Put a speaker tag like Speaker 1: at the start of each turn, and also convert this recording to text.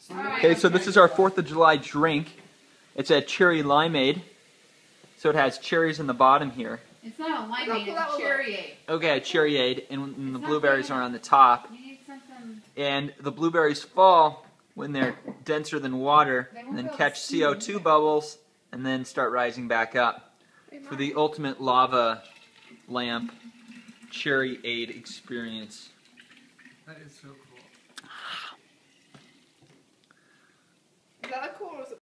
Speaker 1: Okay, so this is our 4th of July drink. It's a cherry limeade. So it has cherries in the bottom here.
Speaker 2: It's not a limeade, it's a cherry aid.
Speaker 1: Okay, cherry aid, and the blueberries are on the top.
Speaker 2: You need something.
Speaker 1: And the blueberries fall when they're denser than water, and then catch CO2 bubbles, and then start rising back up. For the ultimate lava lamp cherry aid experience.
Speaker 3: That is so cool.